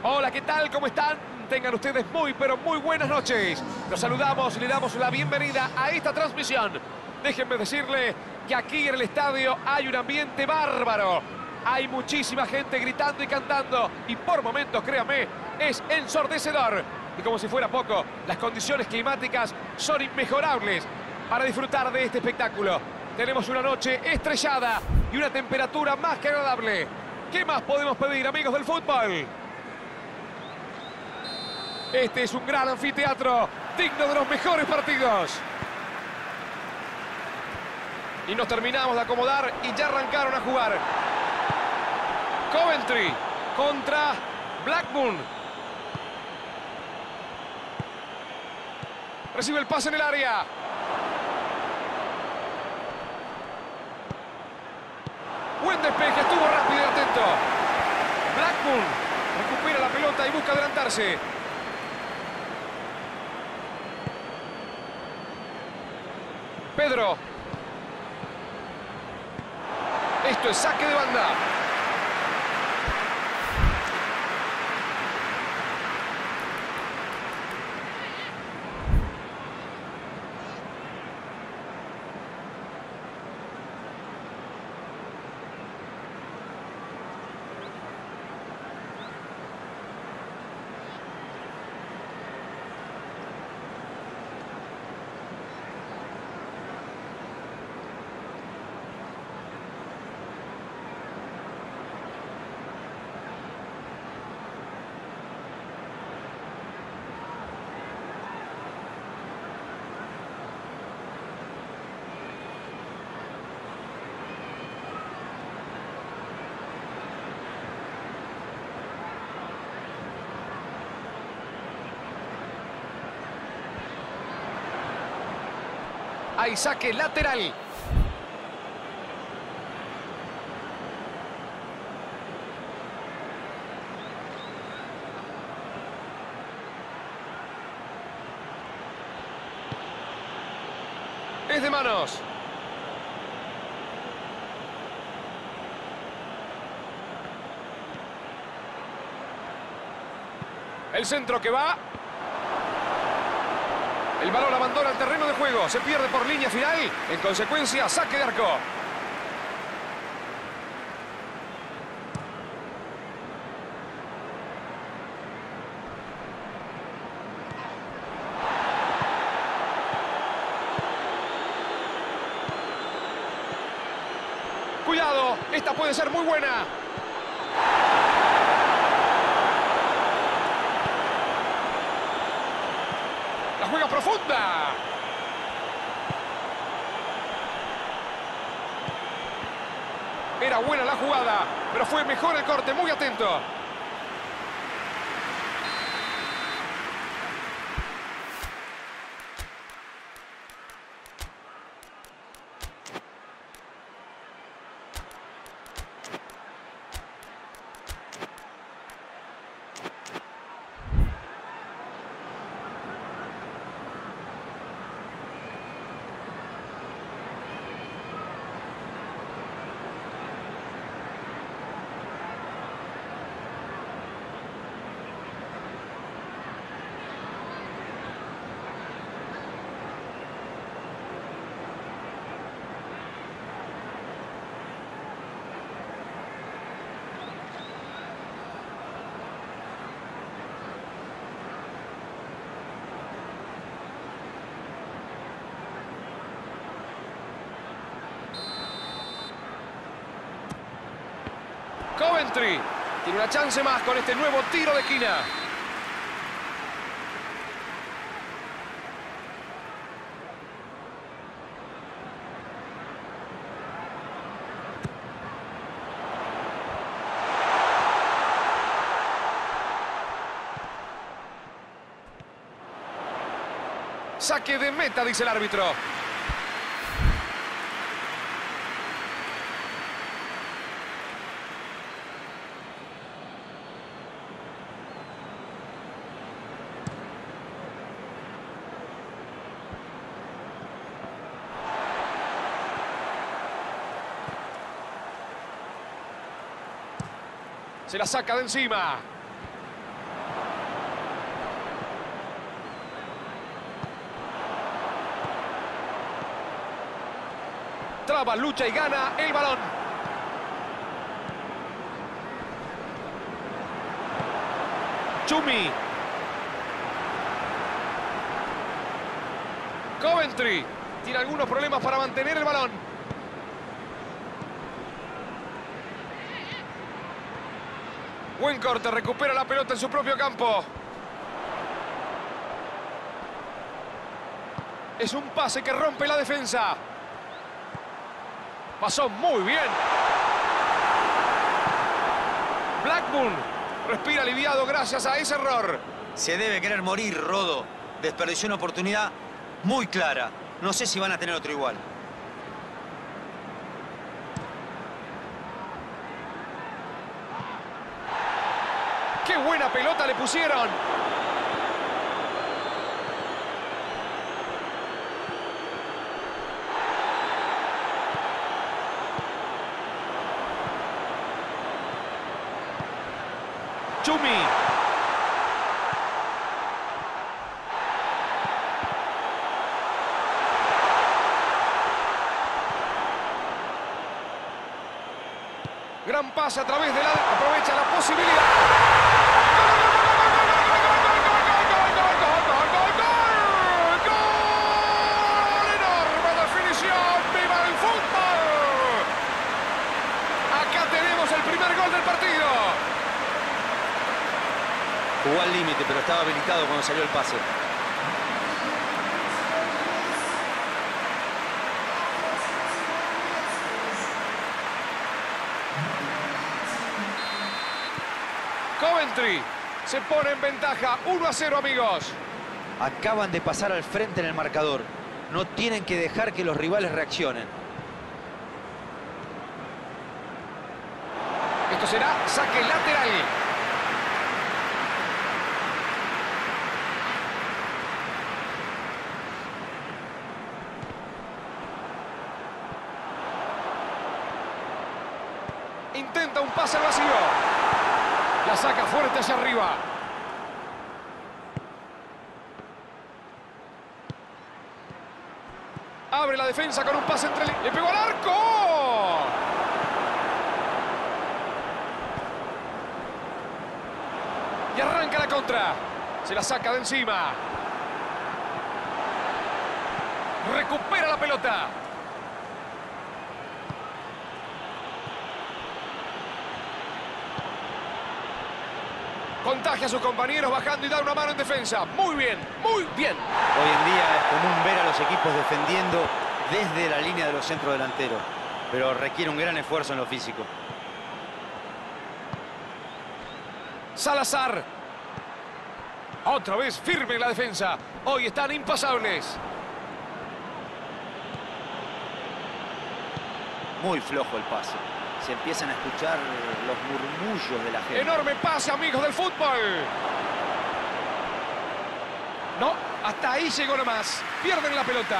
Hola, ¿qué tal? ¿Cómo están? Tengan ustedes muy, pero muy buenas noches. Los saludamos y le damos la bienvenida a esta transmisión. Déjenme decirle que aquí en el estadio hay un ambiente bárbaro. Hay muchísima gente gritando y cantando. Y por momentos, créame, es ensordecedor. Y como si fuera poco, las condiciones climáticas son inmejorables para disfrutar de este espectáculo. Tenemos una noche estrellada y una temperatura más que agradable. ¿Qué más podemos pedir, amigos del fútbol? Este es un gran anfiteatro, digno de los mejores partidos. Y nos terminamos de acomodar y ya arrancaron a jugar. Coventry contra Blackburn. Recibe el pase en el área. Buen despeje, estuvo rápido y atento. Blackburn recupera la pelota y busca adelantarse. Pedro. Esto es saque de banda. Hay saque lateral. Es de manos. El centro que va. El balón abandona el terreno de juego. Se pierde por línea final. En consecuencia, saque de arco. Cuidado, esta puede ser muy buena. La juega profunda. Era buena la jugada, pero fue mejor el corte, muy atento. Coventry tiene una chance más con este nuevo tiro de esquina. Saque de meta, dice el árbitro. Se la saca de encima. traba, lucha y gana el balón. Chumi. Coventry tiene algunos problemas para mantener el balón. Buen corte, recupera la pelota en su propio campo. Es un pase que rompe la defensa. Pasó muy bien. Blackburn respira aliviado gracias a ese error. Se debe querer morir, Rodo. Desperdició una oportunidad muy clara. No sé si van a tener otro igual. ¡Qué buena pelota le pusieron! Chumi. Gran pase a través de la... Aprovecha la posibilidad. ¡Gol! ¡Enorme definición! ¡Viva el fútbol! Acá tenemos el primer gol del partido. Jugó al límite, pero estaba habilitado cuando salió el pase. Coventry se pone en ventaja 1-0, amigos. Acaban de pasar al frente en el marcador. No tienen que dejar que los rivales reaccionen. Esto será saque lateral. Intenta un pase al vacío. La saca fuerte hacia arriba. Abre la defensa con un pase entre... ¡Le pegó al arco! Y arranca la contra. Se la saca de encima. Recupera la pelota. Contagia a sus compañeros bajando y da una mano en defensa. Muy bien, muy bien. Hoy en día es común ver a los equipos defendiendo desde la línea de los centrodelanteros, pero requiere un gran esfuerzo en lo físico. Salazar. Otra vez firme en la defensa. Hoy están impasables. Muy flojo el pase. Se empiezan a escuchar los murmullos de la gente. Enorme pase, amigos del fútbol. No, hasta ahí llegó nomás. Pierden la pelota.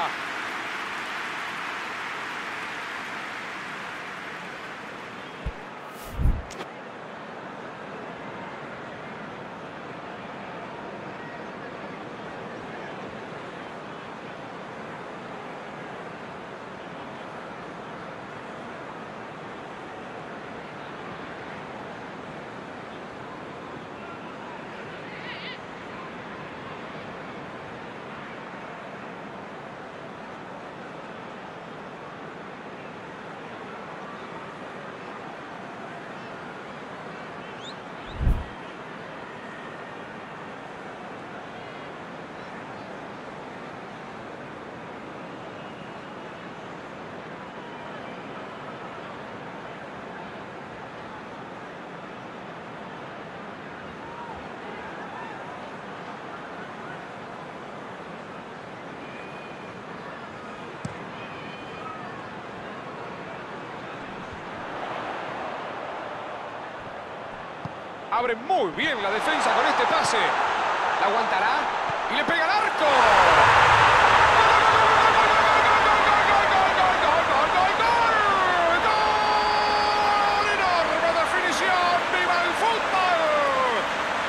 Abre muy bien la defensa con este pase. La aguantará y le pega al arco. ¡Gol! ¡Enorme definición! ¡Viva el fútbol!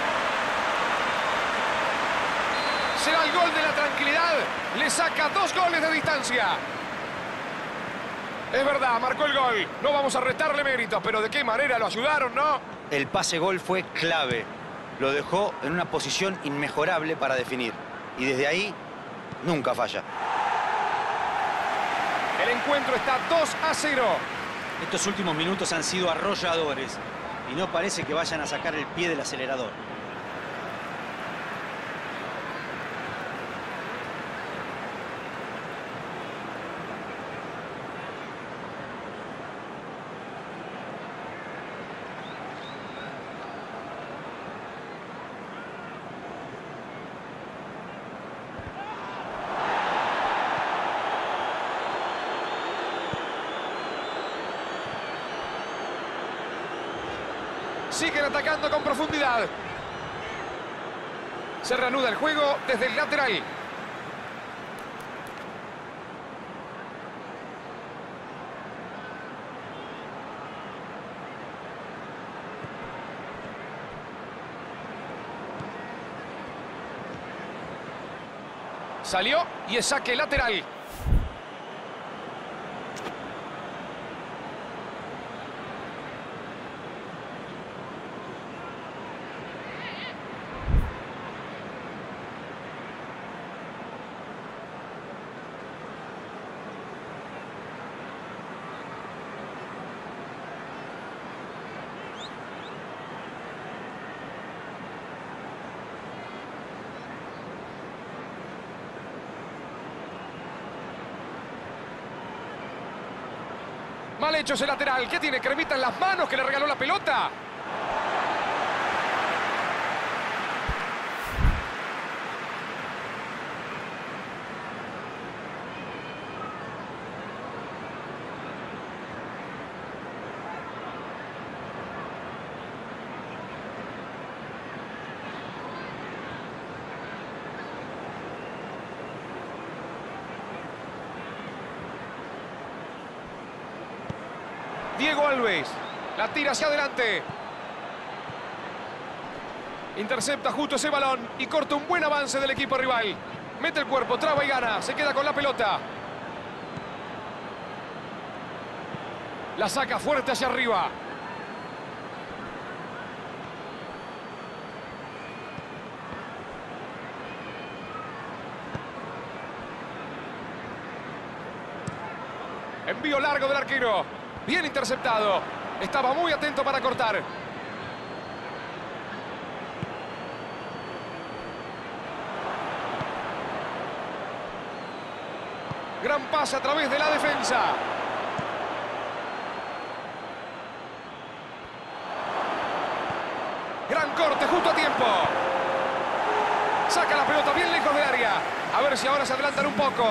Será el gol de la tranquilidad. Le saca 2 goles de distancia. Es verdad, marcó el gol. No vamos a restarle méritos, pero de qué manera lo ayudaron, ¿no? El pase gol fue clave. Lo dejó en una posición inmejorable para definir. Y desde ahí, nunca falla. El encuentro está 2-0. Estos últimos minutos han sido arrolladores. Y no parece que vayan a sacar el pie del acelerador. Siguen atacando con profundidad. Se reanuda el juego desde el lateral. Salió y es saque lateral. Mal hecho ese lateral. ¿Qué tiene? ¿Cremita en las manos que le regaló la pelota? Diego Alves. La tira hacia adelante. Intercepta justo ese balón y corta un buen avance del equipo rival. Mete el cuerpo, traba y gana. Se queda con la pelota. La saca fuerte hacia arriba. Envío largo del arquero. Bien interceptado. Estaba muy atento para cortar. Gran pase a través de la defensa. Gran corte justo a tiempo. Saca la pelota bien lejos del área. A ver si ahora se adelantan un poco.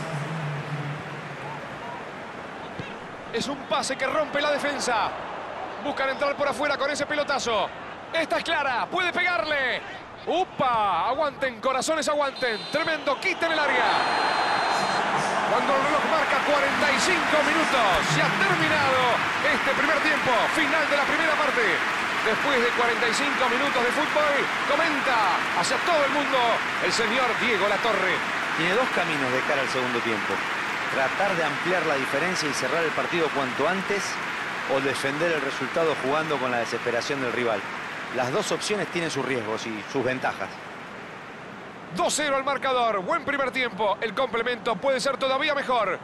Es un pase que rompe la defensa. Buscan entrar por afuera con ese pelotazo. Esta es clara, puede pegarle. ¡Upa! Aguanten, corazones, aguanten. Tremendo quite en el área. Cuando el reloj marca 45 minutos, se ha terminado este primer tiempo. Final de la primera parte. Después de 45 minutos de fútbol, comenta hacia todo el mundo el señor Diego Latorre. Tiene dos caminos de cara al segundo tiempo. Tratar de ampliar la diferencia y cerrar el partido cuanto antes, o defender el resultado jugando con la desesperación del rival. Las dos opciones tienen sus riesgos y sus ventajas. 2-0 al marcador. Buen primer tiempo. El complemento puede ser todavía mejor.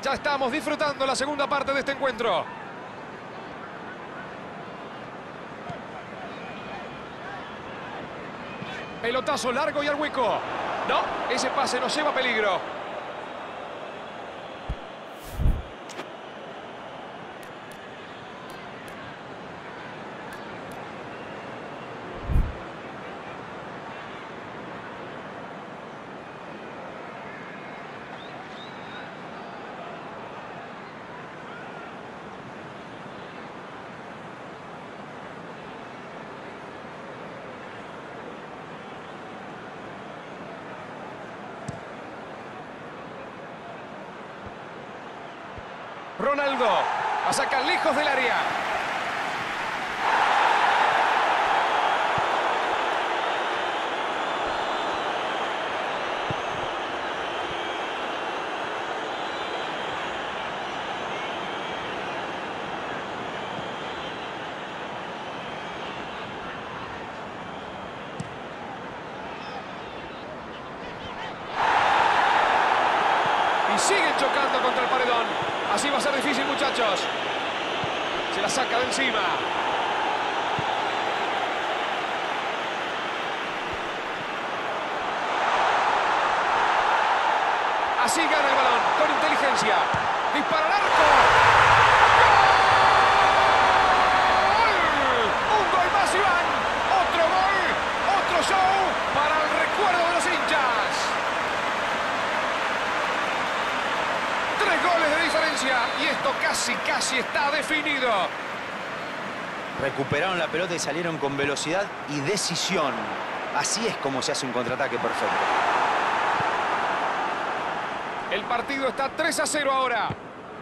Ya estamos disfrutando la segunda parte de este encuentro. Pelotazo largo y al hueco. No, ese pase nos lleva a peligro. Ronaldo la saca lejos del área. Y siguen chocando contra el paredón. Así va a ser difícil, muchachos. Se la saca de encima. Así gana el balón, con inteligencia. Dispara al arco. ¡Gol! Un gol más, Iván. Otro gol, otro show para el recuerdo de los hinchas. 3 goles de diferencia y esto casi está definido. Recuperaron la pelota y salieron con velocidad y decisión. Así es como se hace un contraataque perfecto. El partido está 3-0 ahora.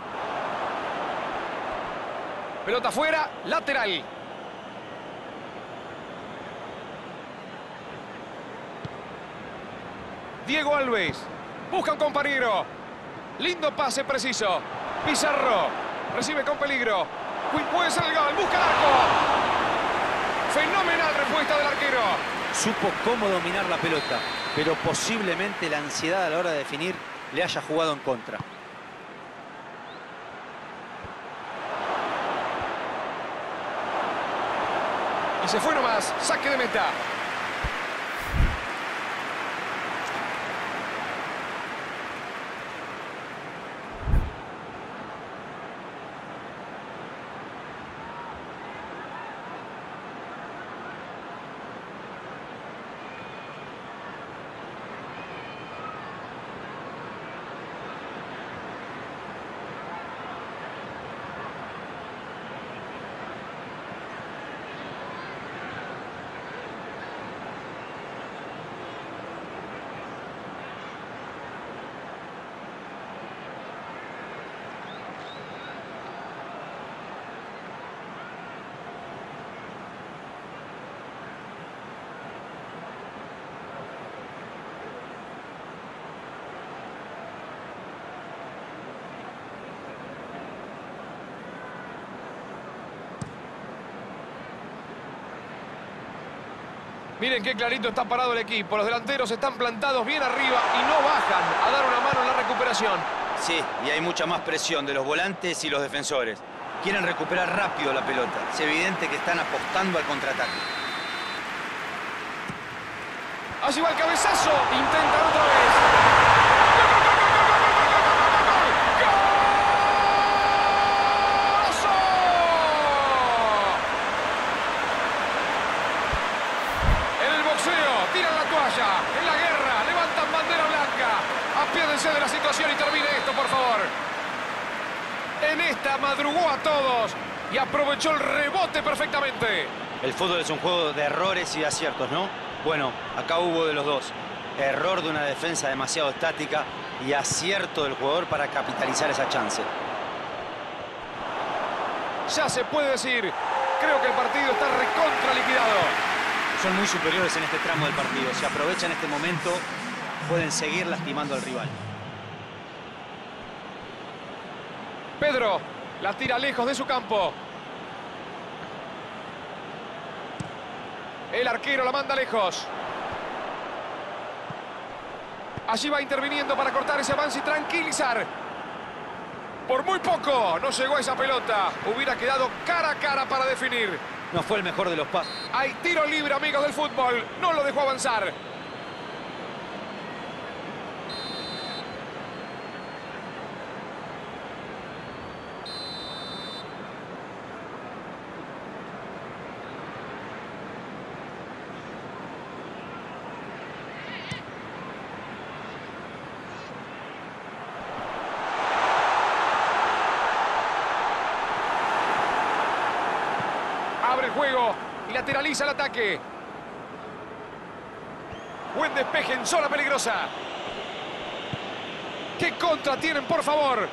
Pelota afuera, lateral. Diego Alves. Busca un compañero. Lindo pase preciso. Pizarro. Recibe con peligro. Puede ser el gol. Busca el arco. Fenomenal respuesta del arquero. Supo cómo dominar la pelota, pero posiblemente la ansiedad a la hora de definir le haya jugado en contra. Y se fue nomás. Saque de meta. Miren qué clarito está parado el equipo. Los delanteros están plantados bien arriba y no bajan a dar una mano en la recuperación. Sí, y hay mucha más presión de los volantes y los defensores. Quieren recuperar rápido la pelota. Es evidente que están apostando al contraataque. Allí va el cabezazo. Intentan otra vez. Tiran la toalla, en la guerra, levantan bandera blanca. Apiádense de la situación y termine esto, por favor. En esta madrugó a todos y aprovechó el rebote perfectamente. El fútbol es un juego de errores y de aciertos, ¿no? Bueno, acá hubo de los dos. Error de una defensa demasiado estática y acierto del jugador para capitalizar esa chance. Ya se puede decir, creo que el partido está recontra liquidado. Son muy superiores en este tramo del partido. Si aprovechan este momento, pueden seguir lastimando al rival. Pedro la tira lejos de su campo. El arquero la manda lejos. Allí va interviniendo para cortar ese avance y tranquilizar. Por muy poco no llegó a esa pelota. Hubiera quedado cara a cara para definir. No fue el mejor de los pasos. Hay tiro libre, amigos del fútbol. No lo dejó avanzar. Abre el juego y lateraliza el ataque. Buen despeje en zona peligrosa. ¿Qué contra tienen, por favor?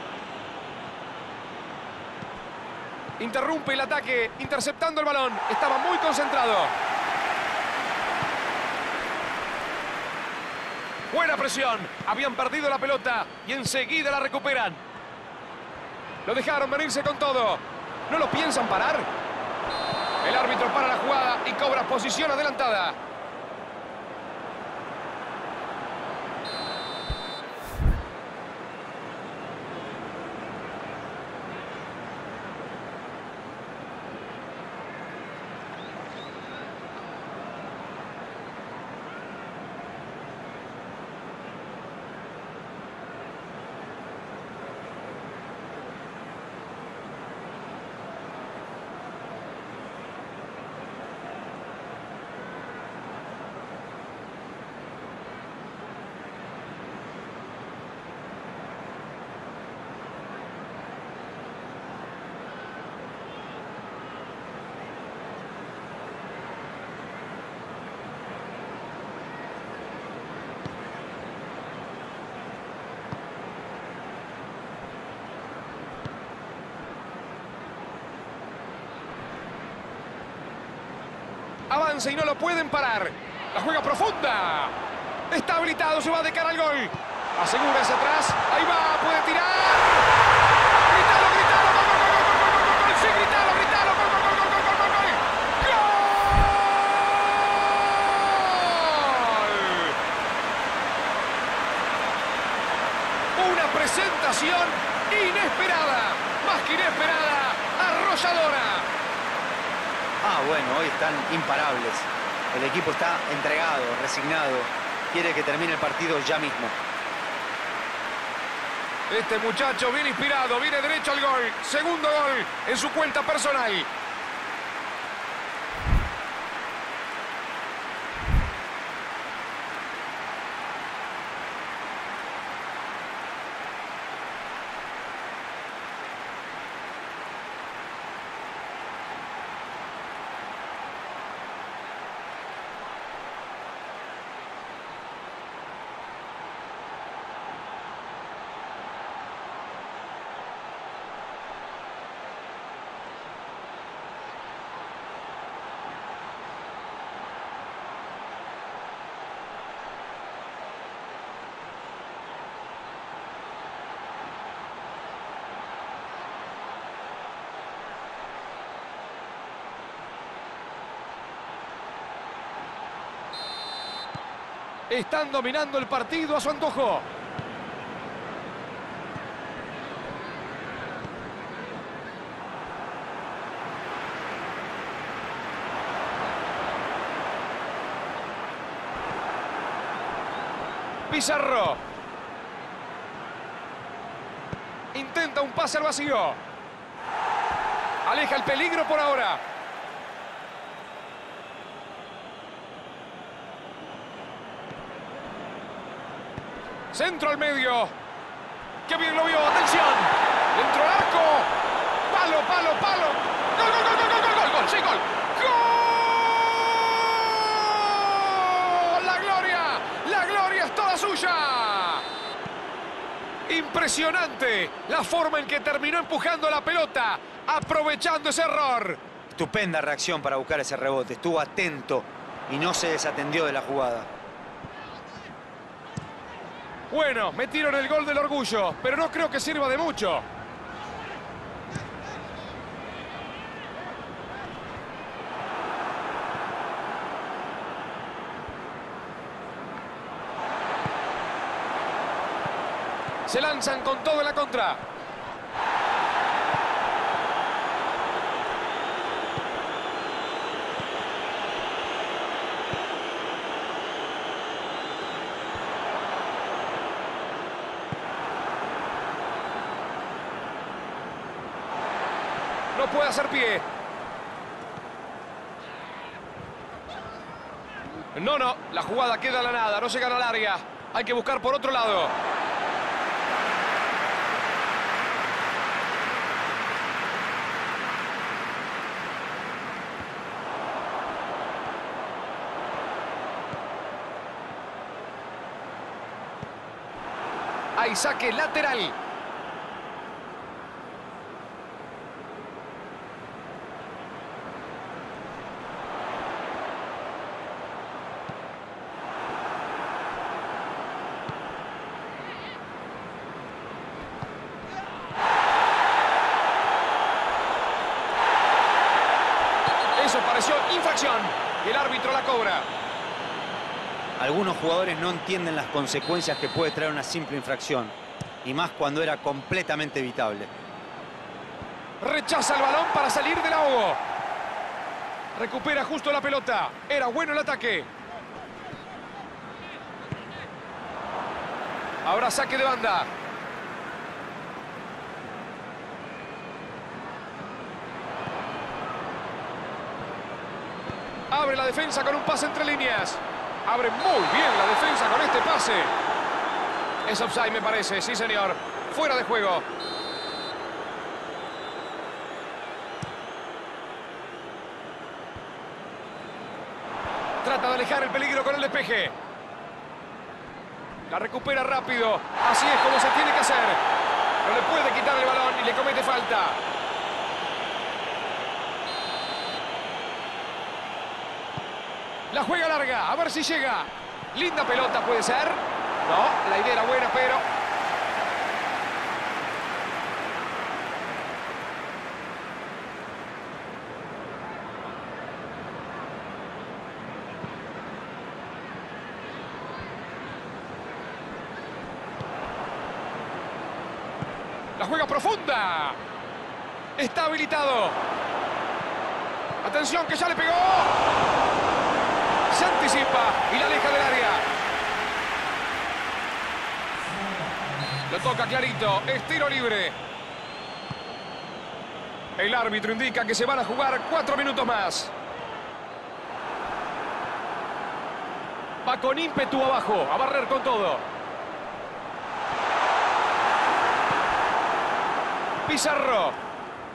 Interrumpe el ataque, interceptando el balón. Estaba muy concentrado. Buena presión. Habían perdido la pelota y enseguida la recuperan. Lo dejaron venirse con todo. ¿No lo piensan parar? El árbitro para la jugada y cobra posición adelantada. Avanza y no lo pueden parar. La juega profunda. Está habilitado, se va de cara al gol. Asegura hacia atrás. Ahí va, puede tirar. ¡Gritalo, gritalo! ¡Gol, gol, gol, gol, gol, gol, gol! ¡Sí, gritalo, gritalo! ¡Gol, gol, gol, gol, gol, gol, gol! ¡Gol! Una presentación inesperada. Más que inesperada, arrolladora. Ah, bueno, hoy están imparables. El equipo está entregado, resignado. Quiere que termine el partido ya mismo. Este muchacho viene inspirado, viene derecho al gol. Segundo gol en su cuenta personal. Están dominando el partido a su antojo. Pizarro. Intenta un pase al vacío. Aleja el peligro por ahora. Centro al medio. ¡Qué bien lo vio! ¡Atención! Dentro del arco. ¡Palo, palo, palo! ¡Gol, gol, gol, gol, gol, gol, gol! ¡Sí, gol! ¡Gol! ¡La gloria! ¡La gloria es toda suya! Impresionante la forma en que terminó empujando la pelota, aprovechando ese error. Estupenda reacción para buscar ese rebote. Estuvo atento y no se desatendió de la jugada. Bueno, metieron el gol del orgullo, pero no creo que sirva de mucho. Se lanzan con todo en la contra. No puede hacer pie. No, la jugada queda a la nada, no llegan al área. Hay que buscar por otro lado. Hay saque lateral. Eso pareció infracción y el árbitro la cobra. Algunos jugadores no entienden las consecuencias que puede traer una simple infracción, y más cuando era completamente evitable. Rechaza el balón para salir del ahogo. Recupera justo la pelota. Era bueno el ataque. Ahora saque de banda. Abre la defensa con un pase entre líneas. Abre muy bien la defensa con este pase. Es offside, me parece. Sí, señor. Fuera de juego. Trata de alejar el peligro con el despeje. La recupera rápido. Así es como se tiene que hacer. No le puede quitar el balón y le comete falta. La juega larga, a ver si llega. Linda pelota puede ser. No, la idea era buena, pero... La juega profunda. Está habilitado. Atención que ya le pegó. Se anticipa y la aleja del área. Lo toca clarito. Es tiro libre. El árbitro indica que se van a jugar 4 minutos más. Va con ímpetu abajo. A barrer con todo. Pizarro.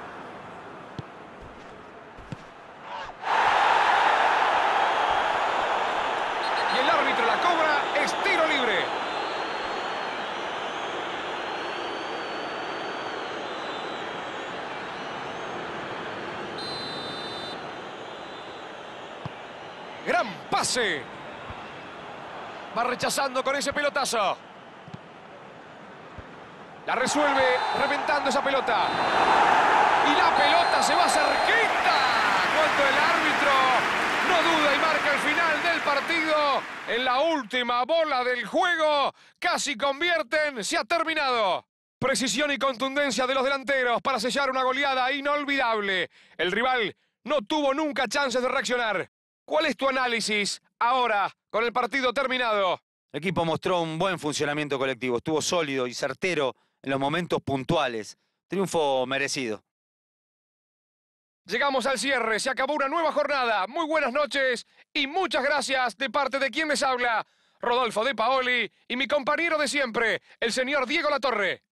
La cobra, es tiro libre. Gran pase. Va rechazando con ese pelotazo. La resuelve reventando esa pelota. Y la pelota se va cerquita. Cuando el árbitro no duda y marca el final del partido. En la última bola del juego, casi convierten, se ha terminado. Precisión y contundencia de los delanteros para sellar una goleada inolvidable. El rival no tuvo nunca chances de reaccionar. ¿Cuál es tu análisis ahora, con el partido terminado? El equipo mostró un buen funcionamiento colectivo, estuvo sólido y certero en los momentos puntuales. Triunfo merecido. Llegamos al cierre, se acabó una nueva jornada. Muy buenas noches y muchas gracias de parte de quien les habla, Rodolfo De Paoli, y mi compañero de siempre, el señor Diego Latorre.